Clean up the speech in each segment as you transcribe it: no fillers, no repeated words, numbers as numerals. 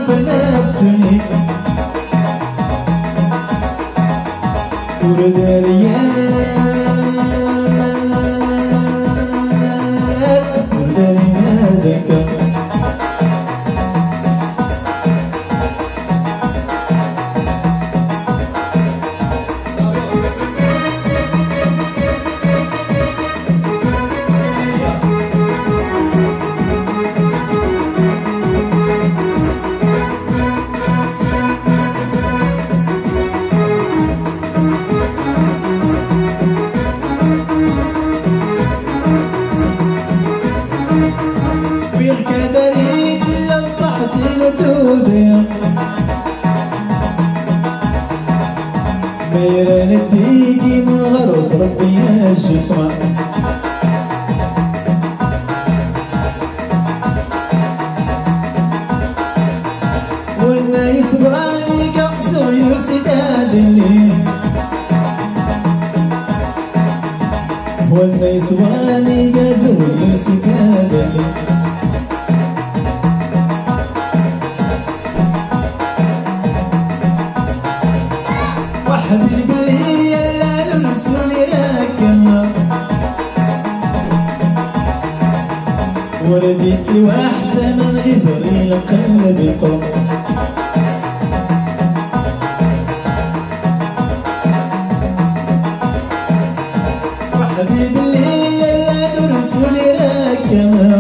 بناتني ورد ريال ورد ريالك بالكدريك لصحتي لتودي ميران الديكي من غرف ربي الجتمة والناس براني قمزو يسداد اللي والناس براني قمزو يسداد اللي حبيبي لي لا نرسل راكمة ورديك واحدة من غزري القلب قم وحبيبي لي لا نرسل راكمة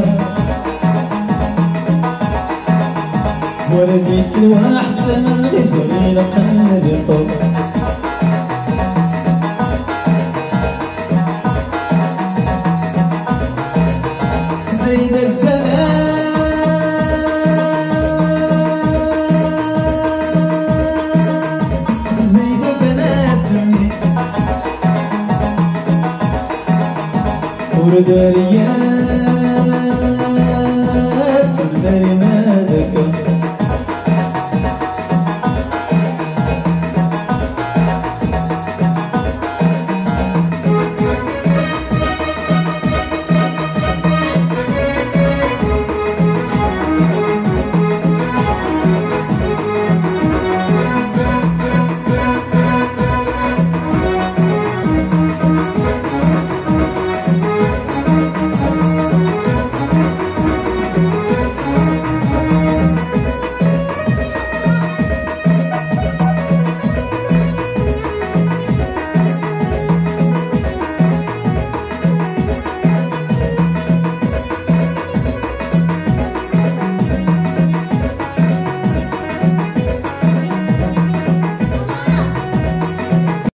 ورديك واحدة من غزري القلب قم زيد الزمان زيد بناتني ورد ريال